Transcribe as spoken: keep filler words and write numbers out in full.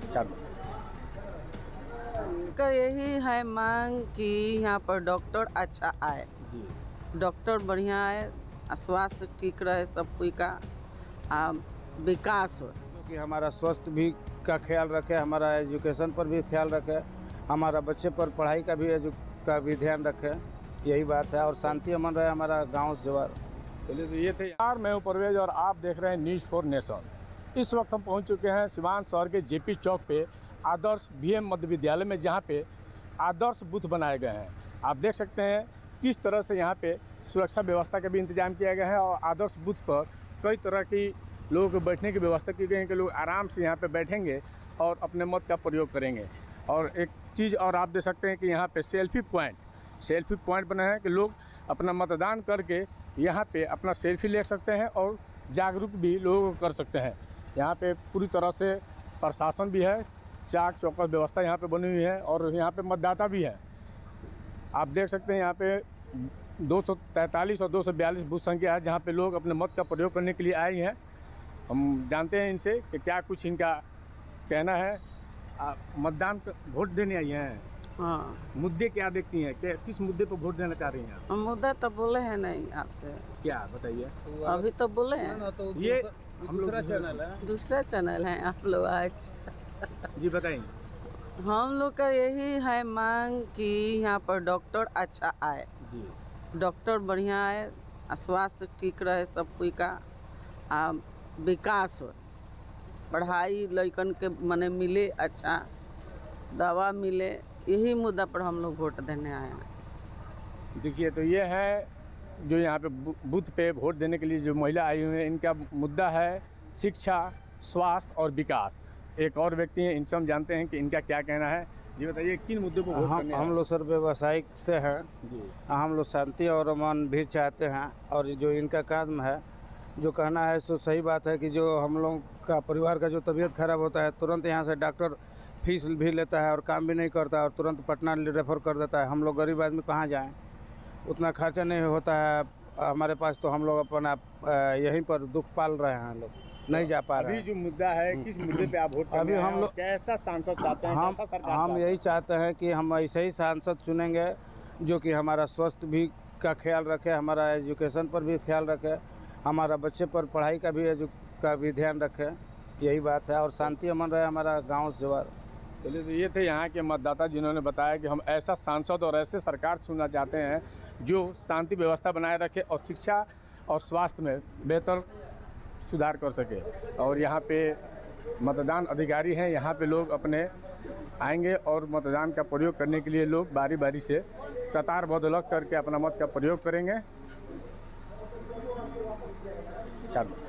का यही है मांग कि यहाँ पर डॉक्टर अच्छा आए, डॉक्टर बढ़िया आए, स्वास्थ्य ठीक रहे सब कोई का, आ, विकास हो, क्योंकि हमारा स्वास्थ्य भी का ख्याल रखे, हमारा एजुकेशन पर भी ख्याल रखे, हमारा बच्चे पर पढ़ाई का भी का भी ध्यान रखे, यही बात है। और शांति अमन रहे हमारा गांव जवार। चलिए, तो ये थे यार, मैं हूं परवेज और आप देख रहे हैं न्यूज़ फॉर नेशन। इस वक्त हम पहुंच चुके हैं सिवान शहर के जेपी चौक पे आदर्श बीएम मध्य विद्यालय में, जहां पे आदर्श बूथ बनाए गए हैं। आप देख सकते हैं किस तरह से यहां पे सुरक्षा व्यवस्था का भी इंतजाम किया गया है और आदर्श बूथ पर कई तरह की लोगों को बैठने की व्यवस्था की गई है कि लोग आराम से यहाँ पे बैठेंगे और अपने मत का प्रयोग करेंगे। और एक चीज़ और आप देख सकते हैं कि यहाँ पे सेल्फी पॉइंट सेल्फी पॉइंट बने हैं कि लोग अपना मतदान करके यहाँ पे अपना सेल्फी ले सकते हैं और जागरूक भी लोगों को कर सकते हैं। यहाँ पे पूरी तरह से प्रशासन भी है, चाक चौकस व्यवस्था यहाँ पे बनी हुई है और यहाँ पे मतदाता भी है। आप देख सकते हैं यहाँ पे दो सौ तैंतालीस और दो सौ बयालीस बूथ संख्या है जहाँ पे लोग अपने मत का प्रयोग करने के लिए आए हैं। हम जानते हैं इनसे कि क्या कुछ इनका कहना है। आप मतदान वोट देने आई हैं। हाँ, मुद्दे क्या देखती हैं, क्या किस मुद्दे पर वोट देना चाह रही हैं आप? मुद्दा तो बोले हैं नहीं आपसे, क्या बताइए? अभी तो बोले हैं। तो ये हम दूसरा चैनल है, दूसरा चैनल है आप लोग आज। जी बताइए। हम लोग का यही है मांग कि यहाँ पर डॉक्टर अच्छा आए, जी, डॉक्टर बढ़िया आए, स्वास्थ्य ठीक रहे सब कोई का, आ, विकास हो, पढ़ाई लड़कन के मने मिले, अच्छा दवा मिले, यही मुद्दा पर हम लोग वोट देने आए हैं। देखिए, तो ये है जो यहाँ पे बूथ पे वोट देने के लिए जो महिला आई हुई हैं, इनका मुद्दा है शिक्षा, स्वास्थ्य और विकास। एक और व्यक्ति हैं, इनसे हम जानते हैं कि इनका क्या कहना है। जी बताइए, किन मुद्दों पर वोट करने? हम लोग सर व्यवसायिक से हैं जी, हम लोग शांति और अमन भी चाहते हैं। और जो इनका काम है, जो कहना है सो सही बात है कि जो हम लोग का परिवार का जो तबीयत खराब होता है, तुरंत यहाँ से डॉक्टर फीस भी लेता है और काम भी नहीं करता और तुरंत पटना रेफर कर देता है। हम लोग गरीब आदमी कहाँ जाएं, उतना खर्चा नहीं होता है हमारे पास, तो हम लोग अपना यहीं पर दुख पाल रहे हैं, लोग नहीं जा पा रहे हैं। अभी जो मुद्दा है, किस मुद्दे पे आप वोट करने अभी हम लोग कैसा सांसद चाहते हैं? हम कैसा सरकार हम चाहते यही हैं? चाहते हैं कि हम ऐसे ही सांसद चुनेंगे जो कि हमारा स्वास्थ्य भी का ख्याल रखे, हमारा एजुकेशन पर भी ख्याल रखे, हमारा बच्चे पर पढ़ाई का भी का भी ध्यान रखे, यही बात है। और शांति अमन रहे हमारा गांव जवार। चलिए, तो ये थे यहाँ के मतदाता जिन्होंने बताया कि हम ऐसा सांसद और ऐसे सरकार चुनना चाहते हैं जो शांति व्यवस्था बनाए रखे और शिक्षा और स्वास्थ्य में बेहतर सुधार कर सके। और यहाँ पे मतदान अधिकारी हैं, यहाँ पे लोग अपने आएंगे और मतदान का प्रयोग करने के लिए लोग बारी बारी से कतारबद्ध लग करके अपना मत का प्रयोग करेंगे।